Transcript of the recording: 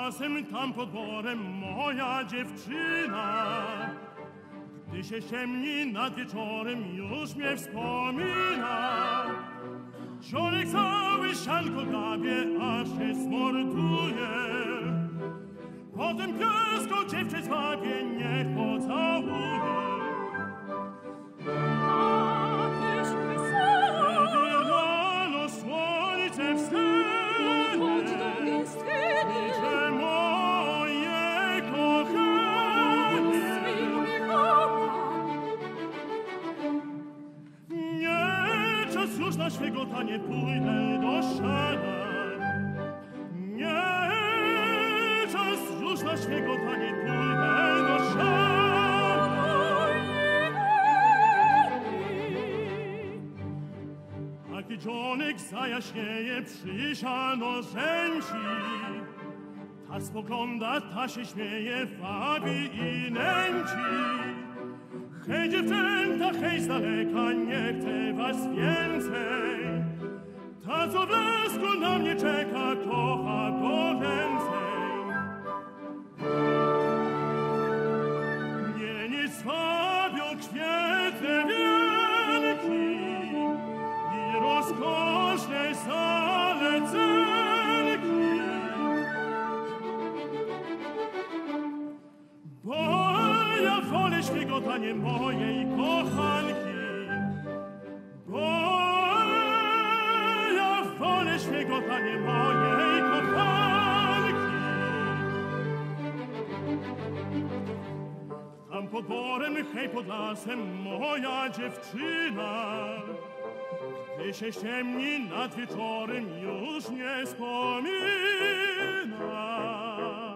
lasem, tam pod borem moja dziewczyna. Gdy się ściemni nad wieczorem, już mnie wspomina. Zionek cały sianko grabie, aż się zmorduje. Potem piaską dziewczę zwabie, niech pocałuje. Kiedy rano słońce wstanie, liczę moje kochanie. Nie, czas już na świegotanie, pójdę do siana. Nie, czas już na świegotanie, pójdę do siana. A gdy dzionek zajaśnieje, przy siano rzęsi, ta spogląda, ta się śmieje, wabi i nęci. Hej dziewczęta, hej z daleka, nie chcę was więcej. Ta co w blasku na mnie czeka, kocha go więcej. Mnie nie zwabią kwietne wielki i rozkoszne zalecenki. Bo ja wolę świegotanie mojej kochanki. Bo ja wolę świegotanie mojej kochanki. Tam pod borem, hej pod lasem, moja dziewczyna. Gdy się ściemni nad wieczorem, już nie wspomina.